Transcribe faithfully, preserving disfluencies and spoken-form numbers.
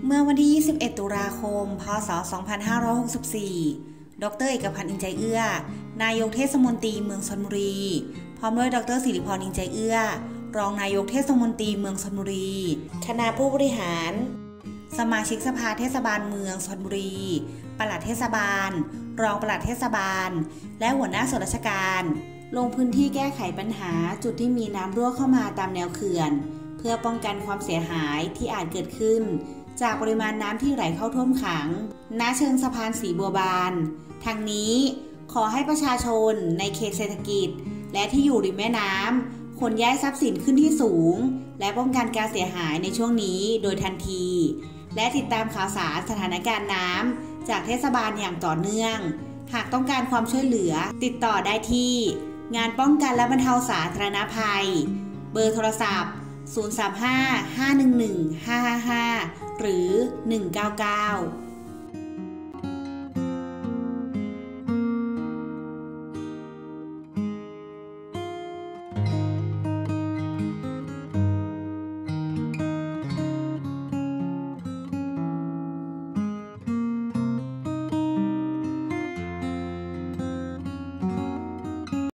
เมื่อวันที่ ยี่สิบเอ็ด ตุลาคม พ.ศ. สองพันห้าร้อยหกสิบสี่ ดร.เอกพันธ์ อินใจเอื้อ นายกเทศมนตรีเมืองชลบุรี พร้อมด้วย ดร.สิริพร อินใจเอื้อ รองนายกเทศมนตรีเมืองชลบุรี คณะผู้บริหาร สมาชิกสภาเทศบาลเมืองชลบุรี ปลัดเทศบาล รองปลัดเทศบาล และหัวหน้าส่วนราชการ ลงพื้นที่แก้ไขปัญหาจุดที่มีน้ำรั่วเข้ามาตามแนวเขื่อน เพื่อป้องกันความเสียหายที่อาจเกิดขึ้นจากปริมาณน้ำที่ไหลเข้าท่วมขังณเชิงสะพานสีบัวบานทางนี้ขอให้ประชาชนในเขตเศรษฐกิจและที่อยู่ริมแม่น้ำขนย้ายทรัพย์สินขึ้นที่สูงและป้องกันการเสียหายในช่วงนี้โดยทันทีและติดตามข่าวสารสถานการณ์น้ำจากเทศบาลอย่างต่อเนื่องหากต้องการความช่วยเหลือติดต่อได้ที่งานป้องกันและบรรเทาสาธารณภัยเบอร์โทรศัพท์ศูนย์ สาม ห้า ห้า หนึ่ง หนึ่ง ห้า ห้า ห้าหรือหนึ่ง เก้า เก้า